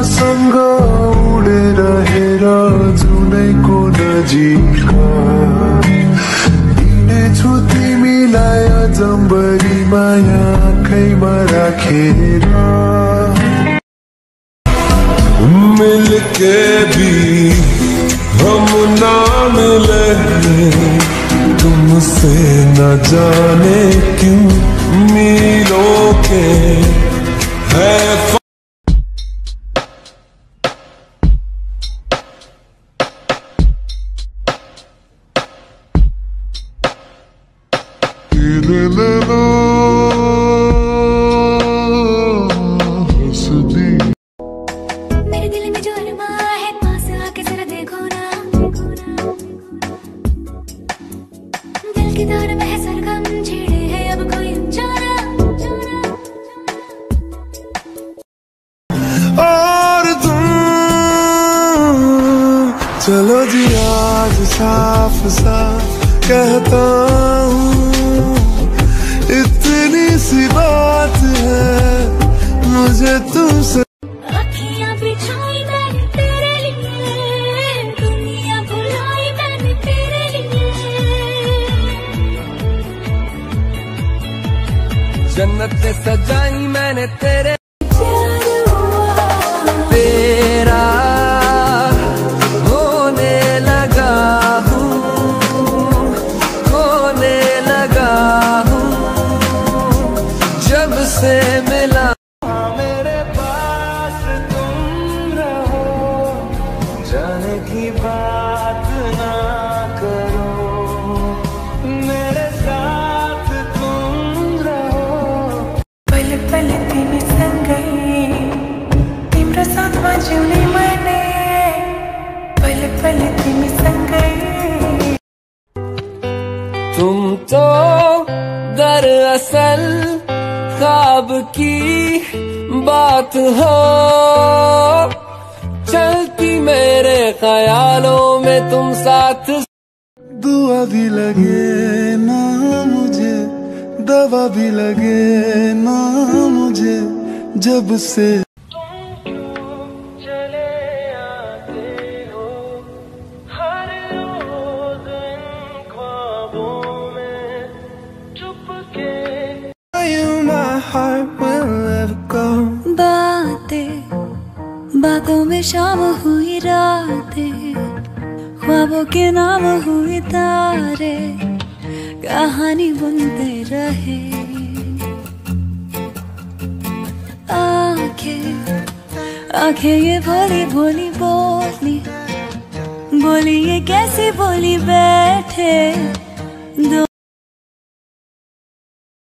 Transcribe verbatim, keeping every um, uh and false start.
सँग उडेर हेर जुनैको नजिका दिनेछु तिमीलाई जम्बरी माया आँखैमा राखेर मिलके भी हम ना मिले तुमसे न जाने क्यों मीलों के है मेरे दिल में जो अरमा है पास आके जरा देखो ना दिल की तार में है सरगम छेड़े है अब कोई अनजाना और तुम चलो जी आज साफ साफ कहता हूँ इतनी सी बात है मुझे तुमसे जन्नत से सजाई मैंने तेरे तेरा होने लगा हूँ होने लगा हूँ जब से मिला मेरे पास तुम रहो जाने की बात ना करो मेरे साथ तुम रहो पल पल तिमी सँगै तिम्रो साथमा जिउने मैले पल पल तिमी सँगै तुम तो दरअसल ख्वाब की बात हो चलती मेरे ख्यालों में तुम साथ दुआ भी लगे ना मुझे दवा भी लगे ना मुझे जब से चले आते हो हर रोज इन ख्वाबों में चुपके My heart will never go बातें बातों में शाम हुई रातें ख्वाबों के नाम हुई तारे कहानी बुनते रहे आंखें आंखें ये भोली भोली बोली बोली ये कैसी बोली बैठे दो